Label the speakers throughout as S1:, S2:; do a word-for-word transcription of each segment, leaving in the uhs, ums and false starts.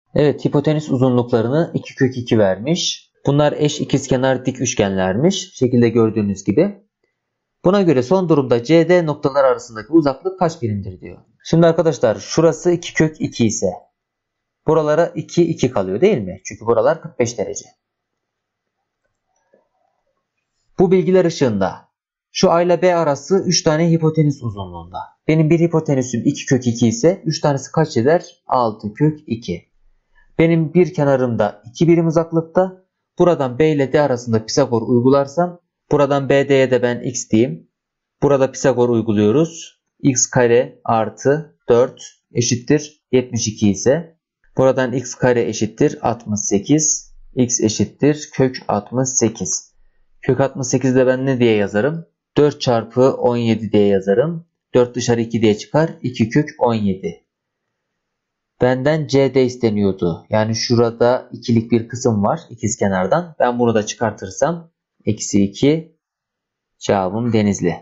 S1: Evet, hipotenüs uzunluklarını iki kök iki vermiş. Bunlar eş ikizkenar dik üçgenlermiş. Şekilde gördüğünüz gibi. Buna göre son durumda C D noktalar arasındaki uzaklık kaç birimdir diyor. Şimdi arkadaşlar şurası iki kök iki ise buralara iki iki kalıyor değil mi? Çünkü buralar kırk beş derece. Bu bilgiler ışığında şu A ile B arası üç tane hipotenüs uzunluğunda. Benim bir hipotenüsüm iki kök iki ise üç tanesi kaç eder? altı kök iki. Benim bir kenarımda iki birim uzaklıkta. Buradan B ile D arasında Pisagor uygularsam buradan B D'ye de ben x diyeyim. Burada Pisagor uyguluyoruz. X kare artı dört eşittir yetmiş iki ise buradan x kare eşittir altmış sekiz. X eşittir kök altmış sekiz. Kök altmış sekiz'i de ben ne diye yazarım? dört çarpı on yedi diye yazarım. dört dışarı iki diye çıkar. iki kök on yedi. Benden C D isteniyordu. Yani şurada ikilik bir kısım var ikizkenardan. Ben bunu da çıkartırsam eksi iki, cevabım Denizli.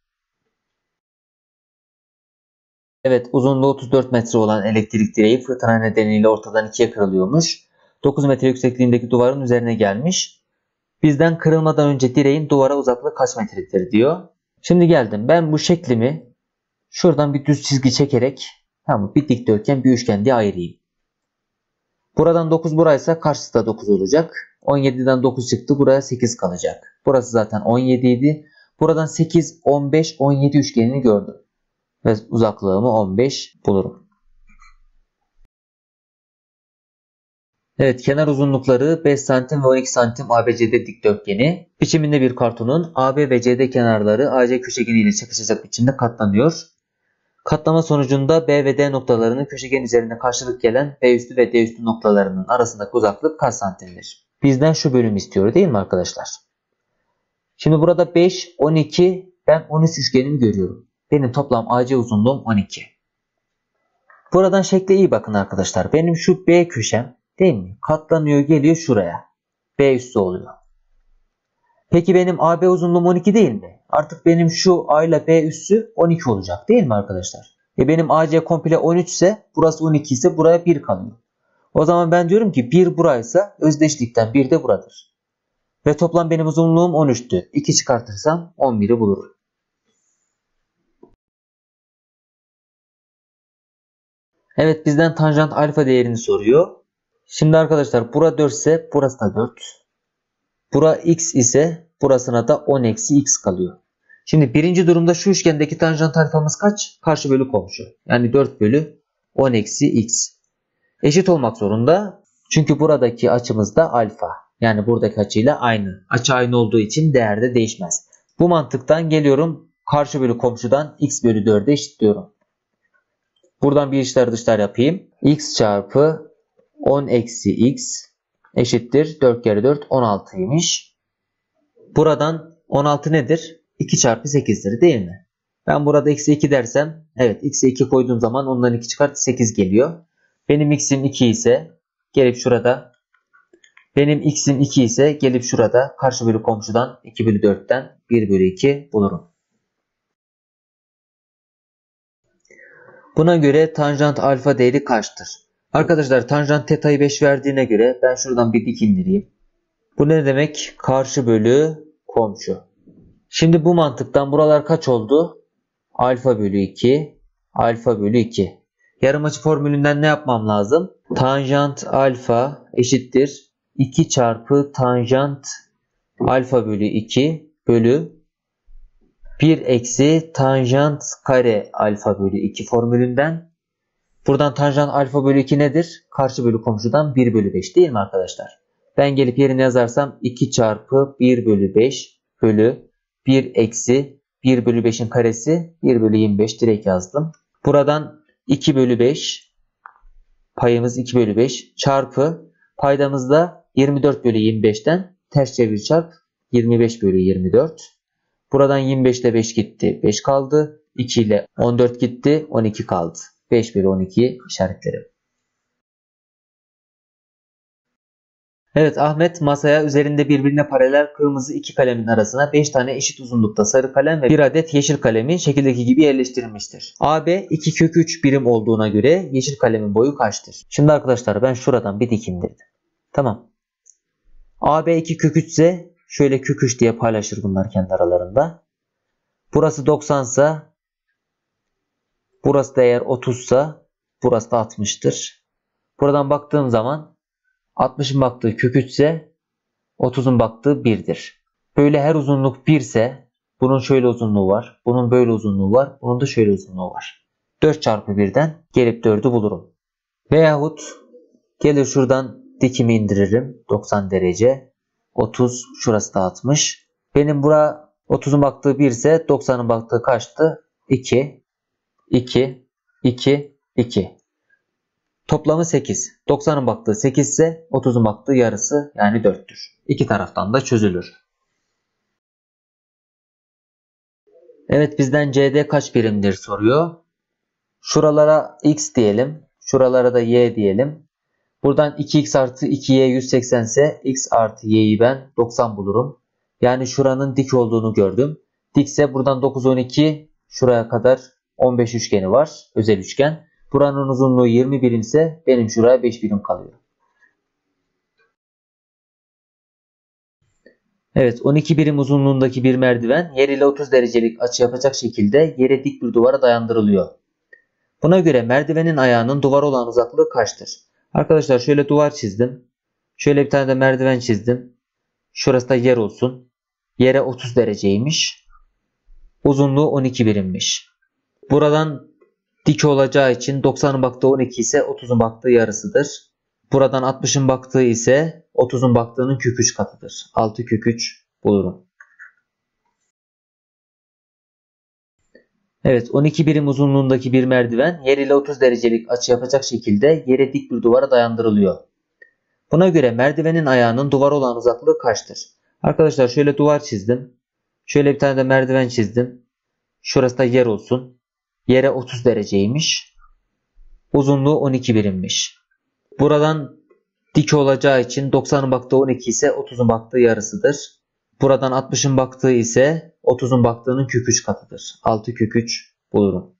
S1: Evet, uzunluğu otuz dört metre olan elektrik direği fırtına nedeniyle ortadan ikiye kırılıyormuş. dokuz metre yüksekliğindeki duvarın üzerine gelmiş. Bizden kırılmadan önce direğin duvara uzaklığı kaç metredir diyor. Şimdi geldim. Ben bu şeklimi şuradan bir düz çizgi çekerek tamam, bir dikdörtgen bir üçgen diye ayırayım. Buradan dokuz buraysa karşısı da dokuz olacak. on yediden dokuz çıktı. Buraya sekiz kalacak. Burası zaten on yedi idi. Buradan sekiz, on beş, on yedi üçgenini gördüm. Ve uzaklığımı on beş bulurum. Evet, kenar uzunlukları beş santim ve on iki santim A B C D dikdörtgeni biçiminde bir kartonun A B ve C D kenarları A C köşegeni ile çakışacak biçimde katlanıyor. Katlama sonucunda B ve D noktalarının köşegen üzerinde karşılık gelen B üstü ve D üstü noktalarının arasındaki uzaklık kaç santimdir? Bizden şu bölüm istiyor değil mi arkadaşlar? Şimdi burada beş, on iki, ben on üç üçgenimi görüyorum. Benim toplam A C uzunluğum on iki. Buradan şekle iyi bakın arkadaşlar. Benim şu B köşem değil mi? Katlanıyor, geliyor şuraya. B üssü oluyor. Peki benim A B uzunluğum on iki değil mi? Artık benim şu A ile B üssü on iki olacak değil mi arkadaşlar? E benim A C komple on üç ise burası on iki ise buraya bir kalıyor. O zaman ben diyorum ki bir buraysa özdeşlikten bir de buradır. Ve toplam benim uzunluğum on üçtü. iki çıkartırsam on biri bulurum. Evet, bizden tanjant alfa değerini soruyor. Şimdi arkadaşlar bura dört ise burası da dört. Bura x ise burasına da on eksi x kalıyor. Şimdi birinci durumda şu üçgendeki tanjant alfamız kaç? Karşı bölü komşu. Yani dört bölü on eksi x. Eşit olmak zorunda. Çünkü buradaki açımız da alfa. Yani buradaki açıyla aynı. Açı aynı olduğu için değer de değişmez. Bu mantıktan geliyorum. Karşı bölü komşudan x bölü dört'e eşitliyorum. Buradan bir içler dışlar yapayım. X çarpı on eksi x eşittir. dört kere dört on altıymış. Buradan on altı nedir? iki çarpı sekiz'dir değil mi? Ben burada eksi iki dersem, evet, x'e iki koyduğum zaman ondan iki çıkart sekiz geliyor. Benim x'im iki ise gelip şurada benim x'im iki ise gelip şurada karşı bölü komşudan iki bölü dört'ten bir bölü iki bulurum. Buna göre tanjant alfa değeri kaçtır? Arkadaşlar tanjant teta'yı beş verdiğine göre ben şuradan bir dik indireyim. Bu ne demek? Karşı bölü komşu. Şimdi bu mantıktan buralar kaç oldu? Alfa bölü iki. Alfa bölü iki. Yarımaçı formülünden ne yapmam lazım? Tanjant alfa eşittir iki çarpı tanjant alfa bölü iki bölü bir eksi tanjant kare alfa bölü iki formülünden. Buradan tanjant alfa bölü iki nedir? Karşı bölü komşudan bir bölü beş değil mi arkadaşlar? Ben gelip yerine yazarsam iki çarpı bir bölü beş bölü bir eksi bir bölü beş'in karesi bir bölü yirmi beş direkt yazdım. Buradan iki bölü beş, payımız iki bölü beş çarpı paydamızda yirmi dört bölü yirmi beş'ten ters çevir çarp yirmi beş bölü yirmi dört. Buradan yirmi beş ile beş gitti, beş kaldı. iki ile on dört gitti, on iki kaldı. beş bölü on iki'yi işaretlerim. Evet, Ahmet masaya üzerinde birbirine paralel kırmızı iki kalemin arasına beş tane eşit uzunlukta sarı kalem ve bir adet yeşil kalemi şekildeki gibi yerleştirilmiştir. A B iki kök üç birim olduğuna göre yeşil kalemin boyu kaçtır? Şimdi arkadaşlar ben şuradan bir dik indirdim. Tamam. A B iki kök üç ise şöyle kök üç diye paylaşır bunlar kendi aralarında. Burası doksan ise burası da eğer otuz ise burası da altmıştır. Buradan baktığım zaman altmışın baktığı kök üç ise otuzun baktığı birdir. Böyle her uzunluk bir ise bunun şöyle uzunluğu var. Bunun böyle uzunluğu var. Bunun da şöyle uzunluğu var. dört çarpı birden gelip dördü bulurum. Veyahut gelir şuradan dikimi indiririm. doksan derece. otuz, şurası da altmış. Benim bura otuzun baktığı bir ise doksanın baktığı kaçtı? iki. iki. iki. iki. Toplamı sekiz. doksanın baktığı sekiz ise otuzun baktığı yarısı yani dörttür. İki taraftan da çözülür. Evet, bizden C D kaç birimdir soruyor. Şuralara x diyelim. Şuralara da y diyelim. Buradan iki x artı iki y yüz seksen ise x artı y'yi ben doksan bulurum. Yani şuranın dik olduğunu gördüm. Dikse buradan dokuz, on iki şuraya kadar on beş üçgeni var. Özel üçgen. Buranın uzunluğu yirmi birim ise benim şuraya beş birim kalıyor. Evet, on iki birim uzunluğundaki bir merdiven yer ile otuz derecelik açı yapacak şekilde yere dik bir duvara dayandırılıyor. Buna göre merdivenin ayağının duvara olan uzaklığı kaçtır? Arkadaşlar şöyle duvar çizdim. Şöyle bir tane de merdiven çizdim. Şurası da yer olsun. Yere otuz dereceymiş. Uzunluğu on iki birimmiş. Buradan dik olacağı için doksanın baktığı on iki ise otuzun baktığı yarısıdır. Buradan altmışın baktığı ise otuzun baktığının kök üç katıdır. altı kök üç bulurum. Evet, on iki birim uzunluğundaki bir merdiven yer ile otuz derecelik açı yapacak şekilde yere dik bir duvara dayandırılıyor. Buna göre merdivenin ayağının duvara olan uzaklığı kaçtır? Arkadaşlar şöyle duvar çizdim. Şöyle bir tane de merdiven çizdim. Şurası da yer olsun. Yere otuz dereceymiş. Uzunluğu on iki birimmiş. Buradan dik olacağı için doksanın baktığı on iki ise otuzun baktığı yarısıdır. Buradan altmışın baktığı ise otuzun baktığının kök üç katıdır. altı kök üç bulurum.